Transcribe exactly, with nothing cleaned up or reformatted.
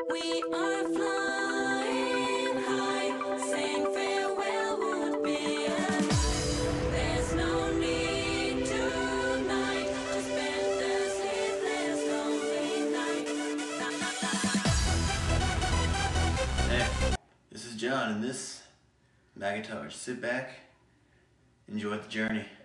We are flying high, saying farewell would be a lie. There's no need tonight to spend the sleepless lonely night. Hey, this is John, and this, my guitar. Sit back, enjoy the journey.